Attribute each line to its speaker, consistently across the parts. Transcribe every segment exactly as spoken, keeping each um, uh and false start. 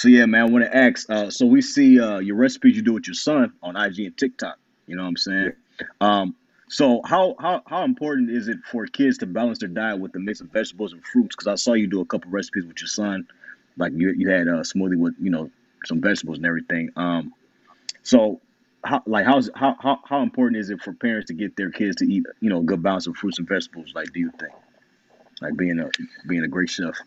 Speaker 1: So yeah, man, I want to ask. Uh, so we see uh, your recipes you do with your son on I G and TikTok. You know what I'm saying?
Speaker 2: Yeah.
Speaker 1: Um, so how how how important is it for kids to balance their diet with a mix of vegetables and fruits? Because I saw you do a couple recipes with your son, like you you had a smoothie with you know some vegetables and everything. Um, so how like how's how how how important is it for parents to get their kids to eat you know a good balance of fruits and vegetables? Like, do you think like being a being a great chef?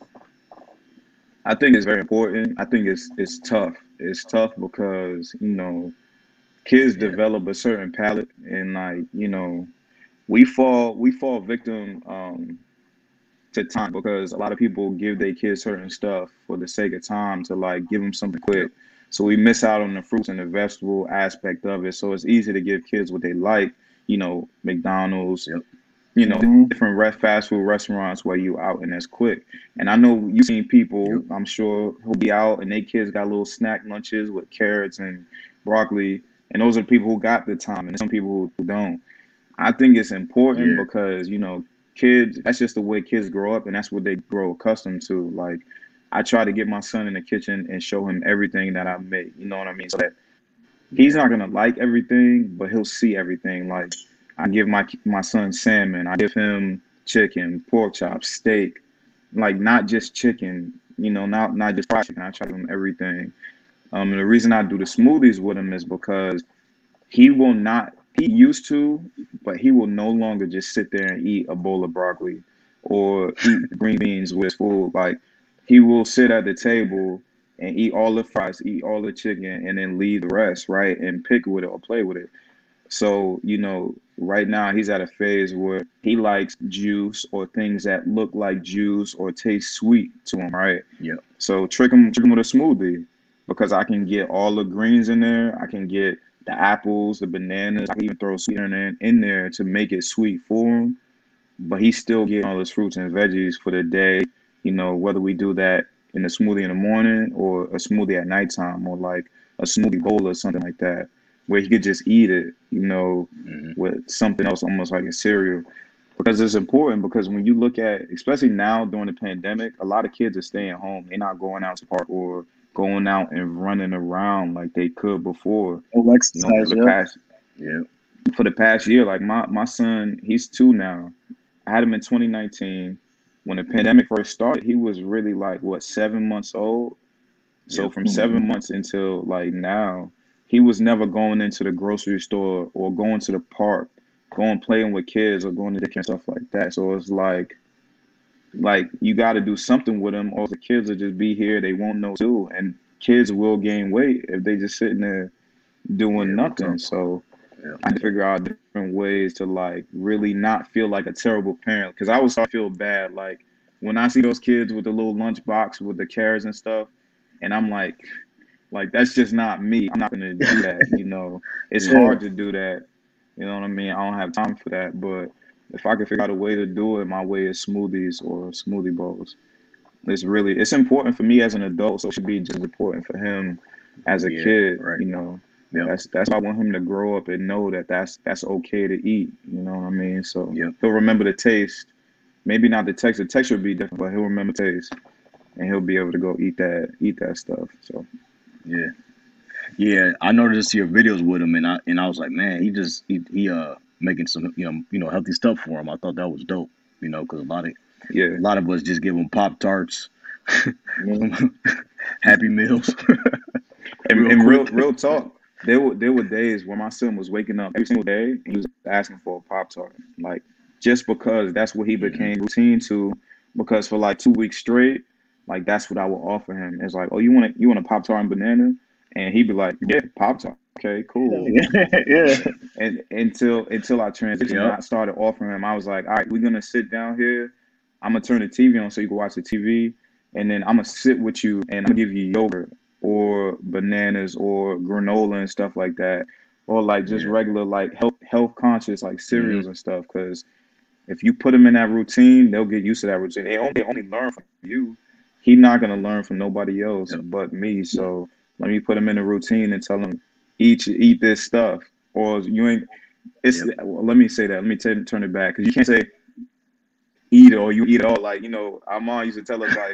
Speaker 2: I think it's very important. I think it's it's tough. It's tough because, you know, kids
Speaker 1: Yeah,
Speaker 2: develop a certain palate, and like, you know, we fall we fall victim um to time because a lot of people give their kids certain stuff for the sake of time to like give them something
Speaker 1: yep,
Speaker 2: quick. So we miss out on the fruits and the vegetable aspect of it. So it's easy to give kids what they like, you know, McDonald's,
Speaker 1: yep,
Speaker 2: you know,
Speaker 1: mm-hmm,
Speaker 2: different re- fast food restaurants where you out and it's quick. And I know you've seen
Speaker 1: yep,
Speaker 2: people, I'm sure, who'll be out and they kids got little snack lunches with carrots and broccoli. And those are the people who got the time, and some people who don't. I think it's important
Speaker 1: yeah,
Speaker 2: because, you know, kids, that's just the way kids grow up and that's what they grow accustomed to. Like, I try to get my son in the kitchen and show him everything that I make, you know what I mean? So that he's
Speaker 1: yeah,
Speaker 2: not gonna like everything, but he'll see everything. Like, I give my my son salmon, I give him chicken, pork chops, steak, like not just chicken, you know, not not just fried chicken. I try to give him everything. Um, and the reason I do the smoothies with him is because he will not. He used to, but he will no longer just sit there and eat a bowl of broccoli or eat green beans with his food. Like he will sit at the table and eat all the fries, eat all the chicken, and then leave the rest, right? And pick with it or play with it. So, you know, right now he's at a phase where he likes juice or things that look like juice or taste sweet to him, right?
Speaker 1: yep,
Speaker 2: So trick him, trick him with a smoothie because I can get all the greens in there. I can get the apples, the bananas. I can even throw sweetener in, in there to make it sweet for him. But he's still getting all his fruits and veggies for the day. You know, whether we do that in a smoothie in the morning or a smoothie at nighttime or like a smoothie bowl or something like that, where he could just eat it, you know,
Speaker 1: mm-hmm,
Speaker 2: with something else, almost like a cereal. Because it's important because when you look at, especially now during the pandemic, a lot of kids are staying home. They're not going out to park or going out and running around like they could before.
Speaker 3: Full
Speaker 2: You know, for
Speaker 3: exercise,
Speaker 2: the
Speaker 3: yep.
Speaker 2: past
Speaker 1: yep,
Speaker 2: for the past year, like my my son, he's two now. I had him in twenty nineteen. When the pandemic first started, he was really like what seven months old. So
Speaker 1: yep,
Speaker 2: from
Speaker 3: Hmm.
Speaker 2: seven months until like now, he was never going into the grocery store or going to the park, going playing with kids or going to daycare and stuff like that. So it's like like you got to do something with them, or the kids will just be here. They won't know too, and kids will gain weight if they just sitting there
Speaker 1: yeah.
Speaker 2: doing
Speaker 1: Real
Speaker 2: nothing.
Speaker 1: talk.
Speaker 2: So
Speaker 1: Yep,
Speaker 2: I had to figure out different ways to like really not feel like a terrible parent because I was starting to feel bad. Like when I see those kids with the little lunch box with the carrots and stuff, and I'm like, like that's just not me. I'm not gonna do that. You know, it's
Speaker 1: yeah,
Speaker 3: Yeah.
Speaker 2: hard to do that. You know what I mean? I don't have time for that. But if I could figure out a way to do it, my way is smoothies or smoothie bowls. It's really it's important for me as an adult, so it should be just as important for him as a
Speaker 1: yeah.
Speaker 2: kid.
Speaker 1: Right.
Speaker 2: You know,
Speaker 1: Yep,
Speaker 2: that's that's why I want him to grow up and know that that's that's okay to eat. You know what I mean? So
Speaker 1: yep,
Speaker 2: he'll remember the taste. Maybe not the text. The texture will be different, but he'll remember the taste, and he'll be able to go eat that eat that stuff. So
Speaker 1: yeah. Yeah, I noticed your videos with him, and I and I was like, man, he just he, he uh making some you know you know healthy stuff for him. I thought that was dope, you know, because a lot of
Speaker 2: yeah,
Speaker 1: a lot of us just give him Pop Tarts,
Speaker 3: Yeah.
Speaker 1: Happy Meals,
Speaker 2: and
Speaker 1: real
Speaker 2: and real
Speaker 1: quick.
Speaker 2: real talk. There were there were days where my son was waking up every single day and he was asking for a Pop Tart, like just because that's what he
Speaker 1: Hmm.
Speaker 2: became routine to. Because for like two weeks straight, like that's what I would offer him. It's like, oh, you want a, you want a Pop Tart and banana, and he'd be like, yeah, Pop Tart, okay, cool.
Speaker 3: Yeah.
Speaker 2: And until until I transitioned and
Speaker 1: Yep.
Speaker 2: I started offering him, I was like, all right, we're gonna sit down here. I'm gonna turn the T V on so you can watch the T V, and then I'm gonna sit with you and I'm gonna give you yogurt or bananas or granola and stuff like that, or like just
Speaker 1: Yeah.
Speaker 2: regular like health health conscious like
Speaker 1: Hmm.
Speaker 2: cereals and stuff. Because if you put them in that routine, they'll get used to that routine. They only, they only learn from you. He's not gonna learn from nobody else
Speaker 1: Yep.
Speaker 2: but me. So let me put him in a routine and tell him eat eat this stuff, or you ain't. It's
Speaker 1: Yep.
Speaker 2: well, let me say that. Let me t- turn it back because you can't say eat it or you eat it all. Like you know, our mom used to tell us like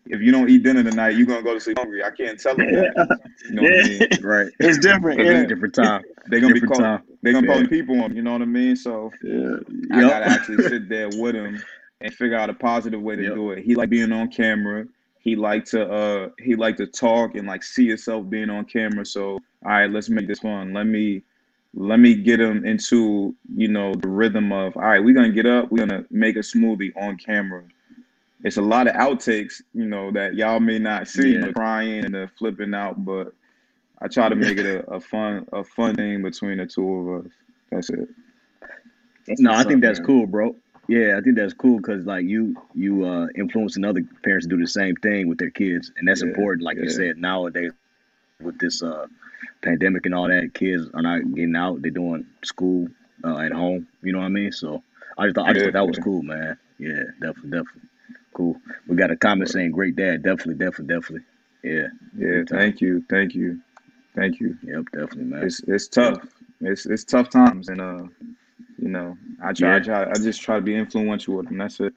Speaker 2: if you don't eat dinner tonight, you're gonna go to sleep hungry. I can't tell them that. You know what I
Speaker 3: Yeah,
Speaker 2: mean?
Speaker 1: Right.
Speaker 3: it's different.
Speaker 2: Because
Speaker 3: Yeah,
Speaker 2: they
Speaker 1: Different time.
Speaker 2: they're gonna be
Speaker 1: Different
Speaker 2: called
Speaker 1: time.
Speaker 2: they're gonna be
Speaker 1: Yeah.
Speaker 2: calling people on. You know what I mean? So
Speaker 3: yeah,
Speaker 2: I
Speaker 1: Yep.
Speaker 2: gotta actually sit there with him and figure out a positive way to
Speaker 1: Yep.
Speaker 2: do it. He like being on camera. He like to uh he like to talk and like see himself being on camera. So all right, let's make this fun. Let me let me get him into, you know, the rhythm of all right, we're gonna get up, we're gonna make a smoothie on camera. It's a lot of outtakes, you know, that y'all may not see,
Speaker 1: Yeah.
Speaker 2: the crying and the flipping out, but I try to make it a, a fun a fun thing between the two of us. That's it.
Speaker 3: that's
Speaker 1: No,
Speaker 3: what's
Speaker 1: I
Speaker 3: up,
Speaker 1: think that's
Speaker 3: man.
Speaker 1: cool, bro. Yeah, I think that's cool because like you you uh influencing other parents to do the same thing with their kids, and that's
Speaker 2: Yeah,
Speaker 1: important. Like you
Speaker 2: yeah,
Speaker 1: said, nowadays with this uh pandemic and all that, kids are not getting out; they're doing school uh, at home. You know what I mean? So I just thought I just
Speaker 2: yeah,
Speaker 1: thought that was
Speaker 2: yeah.
Speaker 1: cool, man. Yeah, definitely, definitely cool. We got a comment
Speaker 2: But
Speaker 1: saying "Great dad." Definitely, definitely, definitely. Yeah,
Speaker 2: yeah,
Speaker 1: big time.
Speaker 2: thank you, thank you, thank you.
Speaker 1: Yep, definitely, man.
Speaker 2: It's it's
Speaker 1: Yep.
Speaker 2: tough. It's it's tough times, and uh, you know, I try, I
Speaker 1: Yeah.
Speaker 2: try, I just try to be influential with them. That's it.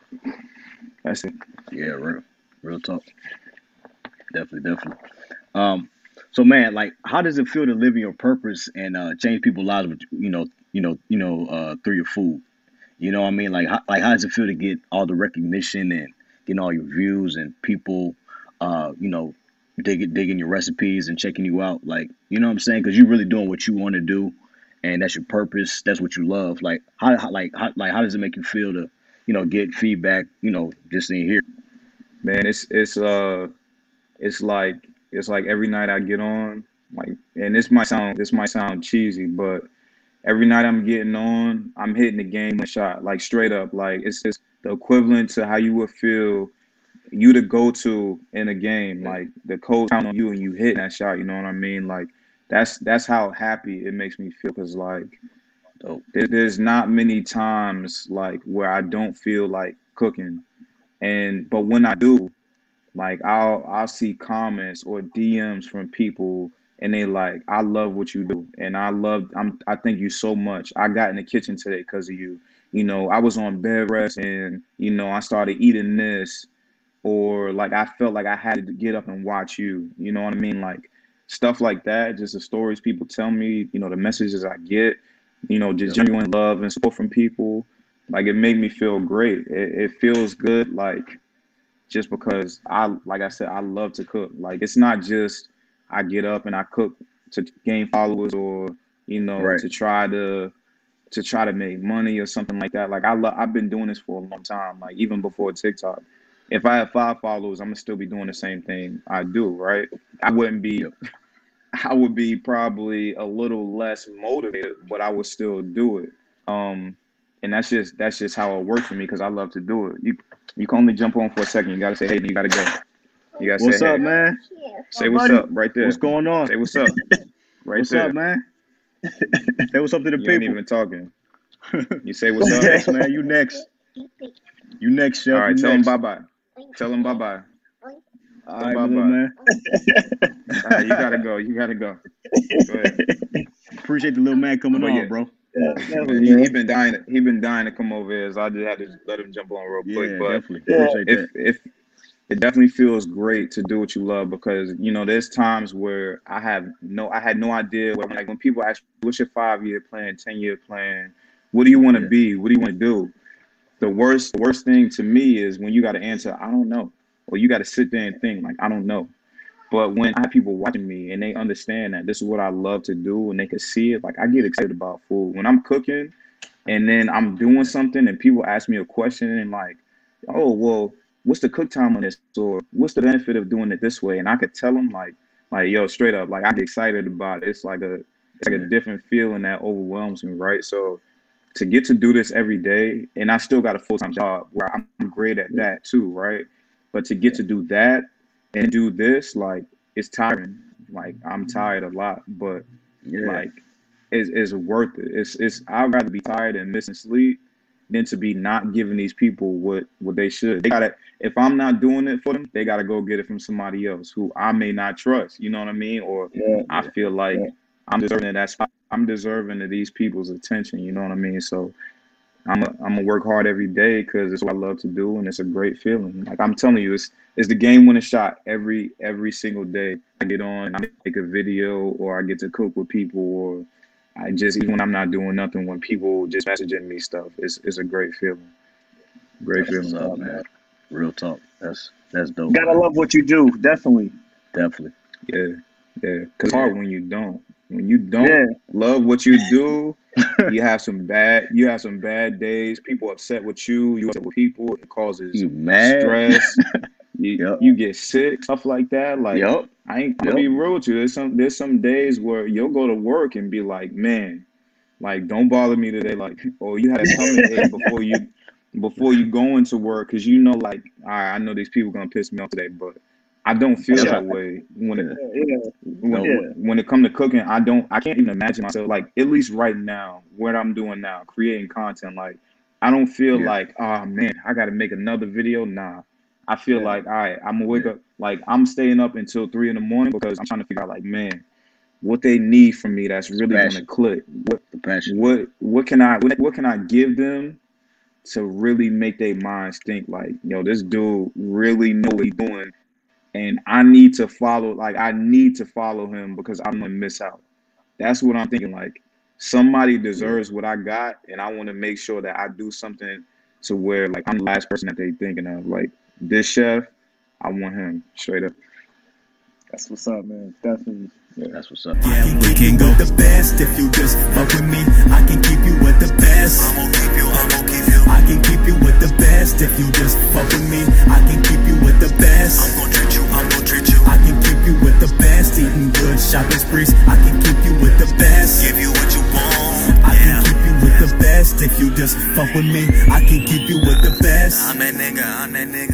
Speaker 2: That's it.
Speaker 1: Yeah. Real, real talk. Definitely, definitely. Um, so man, like, how does it feel to live in your purpose and uh, change people's lives? With, you know, you know, you know, uh, through your food. You know what I mean? Like, how, like, how does it feel to get all the recognition and getting all your views and people, uh, you know, digging digging your recipes and checking you out? Like, you know what I'm saying? Because you're really doing what you want to do, and that's your purpose. That's what you love. Like, how, how like, how, like, how does it make you feel to, you know, get feedback? You know, just in here.
Speaker 2: Man, it's it's uh, it's like it's like every night I get on, like, and this might sound this might sound cheesy, but every night I'm getting on, I'm hitting the game a shot, like straight up, like it's just the equivalent to how you would feel you to go to in a game,
Speaker 1: Yeah.
Speaker 2: like the coach count on you and you hit that shot. You know what I mean? Like that's that's how happy it makes me feel. Cause like
Speaker 1: Dope.
Speaker 2: there, there's not many times like where I don't feel like cooking, and but when I do, like I'll I'll see comments or D Ms from people and they like, I love what you do. And I love I'm I thank you so much. I got in the kitchen today because of you. You know, I was on bed rest and you know, I started eating this or like I felt like I had to get up and watch you. You know what I mean? Like stuff like that, just the stories people tell me, you know, the messages I get, you know, just
Speaker 1: Yep.
Speaker 2: genuine love and support from people. Like it made me feel great. It, it feels good like just because I, like I said, I love to cook. Like it's not just I get up and I cook to gain followers or you know
Speaker 1: Right.
Speaker 2: to try to to try to make money or something like that. Like I love, I've been doing this for a long time. Like even before TikTok, if I have five followers, I'm gonna still be doing the same thing I do. Right? I wouldn't be.
Speaker 1: Yep.
Speaker 2: I would be probably a little less motivated, but I would still do it. Um, and that's just that's just how it works for me because I love to do it. You you can only jump on for a second. You gotta say hey, you gotta go. You gotta say
Speaker 1: What's up,
Speaker 2: hey.
Speaker 1: man?
Speaker 2: Say
Speaker 1: Up,
Speaker 2: what's
Speaker 1: buddy?
Speaker 2: up right
Speaker 1: What's
Speaker 2: there.
Speaker 1: going on?
Speaker 2: Say what's up right
Speaker 1: What's up,
Speaker 2: there.
Speaker 1: man? Say what's up to the
Speaker 2: You ain't
Speaker 1: people.
Speaker 2: even talking. You say what's
Speaker 1: You
Speaker 2: up.
Speaker 1: next, man. You next. You next,
Speaker 2: All
Speaker 1: chef. You
Speaker 2: right, tell them
Speaker 1: next.
Speaker 2: bye bye. Tell them bye bye.
Speaker 1: All
Speaker 2: Tell them
Speaker 1: right,
Speaker 2: bye
Speaker 1: my little
Speaker 2: bye.
Speaker 1: man.
Speaker 2: All right, you gotta go. You gotta go. Go ahead.
Speaker 1: Appreciate the little man coming
Speaker 2: But yeah,
Speaker 1: on, bro.
Speaker 3: Yeah,
Speaker 2: man,
Speaker 3: definitely,
Speaker 2: he he
Speaker 3: man.
Speaker 2: been dying. He been dying to come over here, so I just had to let him jump on real quick.
Speaker 1: Yeah,
Speaker 2: But
Speaker 1: definitely.
Speaker 3: Yeah,
Speaker 1: Appreciate
Speaker 2: if
Speaker 1: that.
Speaker 2: if it definitely feels great to do what you love because you know there's times where I have no I had no idea where, like when people ask what's your five year plan, ten year plan, what do you want to
Speaker 1: Yeah.
Speaker 2: be, what do you want to do, the worst the worst thing to me is when you got to answer I don't know or you got to sit there and think like I don't know. But when I have people watching me and they understand that this is what I love to do and they can see it, like I get excited about food when I'm cooking and then I'm doing
Speaker 1: Yeah.
Speaker 2: something and people ask me a question and like, oh well, what's the cook time on this or what's the benefit of doing it this way? And I could tell them like, like yo, straight up, like I get excited about it. It's like a it's like a
Speaker 1: Yeah.
Speaker 2: different feeling that overwhelms me, right? So to get to do this every day, and I still got a full time job where I'm great at
Speaker 3: yeah,
Speaker 2: that too, right? But to get
Speaker 1: Yeah.
Speaker 2: to do that and do this, like it's tiring. Like I'm tired a lot, but
Speaker 1: Yeah.
Speaker 2: like is is worth it. It's it's I'd rather be tired and missing sleep than to be not giving these people what what they should. They gotta if I'm not doing it for them, they gotta go get it from somebody else who I may not trust. You know what I mean? Or
Speaker 3: yeah,
Speaker 2: I
Speaker 1: Yeah.
Speaker 2: feel like
Speaker 3: yeah.
Speaker 2: I'm deserving of that spot. I'm deserving of these people's attention. You know what I mean? So I'm a, I'm gonna work hard every day because it's what I love to do, and it's a great feeling. Like I'm telling you, it's it's the game winning shot every every single day. I get on, I make a video, or I get to cook with people, or I just even when I'm not doing nothing, when people just messaging me stuff, it's it's a great feeling. Great
Speaker 1: That's what's
Speaker 2: feeling.
Speaker 1: up, man. Real talk. That's that's dope.
Speaker 3: Gotta
Speaker 1: Man.
Speaker 3: love what you do, definitely.
Speaker 1: Definitely.
Speaker 2: Yeah, yeah. Cause it's hard when you don't. When you don't
Speaker 3: Yeah.
Speaker 2: love what you do, you have some bad. You have some bad days. People upset with you. You upset with people. It causes
Speaker 1: You mad?
Speaker 2: stress. you
Speaker 1: Yep.
Speaker 2: you get sick. Stuff like that. Like
Speaker 1: Yep.
Speaker 2: I ain't gonna
Speaker 1: Yep.
Speaker 2: be real with you. There's some there's some days where you'll go to work and be like, man, like don't bother me today. Like, or you had a stomach ache before you before you go into work because you know, like, all right, I know these people gonna piss me off today, but I don't feel
Speaker 1: That's
Speaker 2: that
Speaker 1: right.
Speaker 2: way when it
Speaker 3: Yeah. Yeah.
Speaker 2: when
Speaker 3: Yeah.
Speaker 2: when it come to cooking. I don't I can't even imagine myself like at least right now what I'm doing now, creating content. Like I don't feel
Speaker 1: Yeah.
Speaker 2: like, oh man, I got to make another video. Nah, I feel
Speaker 3: Yeah.
Speaker 2: like, all right, I'm gonna wake
Speaker 1: Yeah.
Speaker 2: up, like I'm staying up until three in the morning because I'm trying to figure out like, man, what they need from me that's really gonna
Speaker 1: Passion.
Speaker 2: click. What
Speaker 1: The passion.
Speaker 2: what what can I what, what can I give them to really make their minds think like, yo, this dude really know what he's doing, and I need to follow. Like I need to follow him because I'm gonna miss out. That's what I'm thinking. Like somebody
Speaker 1: Yeah.
Speaker 2: deserves what I got, and I want to make sure that I do something to where like I'm the last person that they thinking of. Like this chef, I want him straight up.
Speaker 3: That's what's up, man. Definitely.
Speaker 2: Yeah.
Speaker 1: That's what's up.
Speaker 4: Yeah, we can go the best if you just fuck with me. I can keep you with the best. I'm gonna keep you, I'm gonna keep you. I can keep you with the best if you just fuck with me. I can keep you with the best. I'm gonna treat you, I'm gonna treat you. I can keep you with the best. Eating good, shopping sprees. I can keep you with the best. Give you what you want. I can keep you with the best if you just fuck with me. I can keep you with the best. I'm that nigga, I'm that nigga.